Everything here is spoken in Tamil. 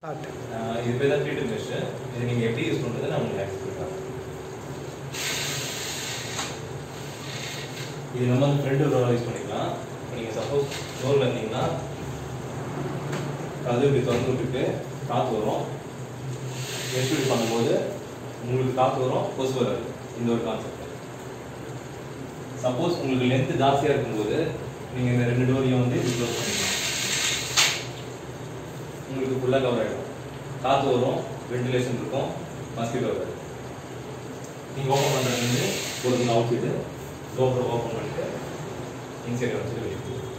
இது பேர் தான் ட்ரீட்டட் மெஷ். இது நீங்கள் எப்படி யூஸ் பண்ணுறது நான் உங்களுக்கு எக்ஸ்பிளைன் பண்ணுறேன். இது நம்ம வந்து ஃப்ரண்ட் டோராக யூஸ் பண்ணிக்கலாம். இப்போ நீங்கள் சப்போஸ் டோரில் இருந்தீங்கன்னா அது இப்படி திறந்து விட்டுட்டு காற்று வரும். மெஷ் இப்படி பண்ணும்போது உங்களுக்கு காற்று வரும், கொசு வராது. இந்த ஒரு கான்செப்ட். சப்போஸ் உங்களுக்கு லென்த்து ஜாஸ்தியாக இருக்கும்போது நீங்கள் இந்த ரெண்டு டோரையும் வந்து இப்படி க்ளோஸ் பண்ணிக்கலாம். உங்களுக்கு ஃபுல்லாக கவர் ஆகிடும். காற்று வரும், வென்டிலேஷன் இருக்கும், மஸ்கிட்டோ வராது. நீங்கள் ஓப்பன் பண்ணுறது வந்து ஒரு அவுட்ஃபிட்டு டோரை ஓப்பன் பண்ணிட்டு இன்சைட் வச்சுட்டு வெளியே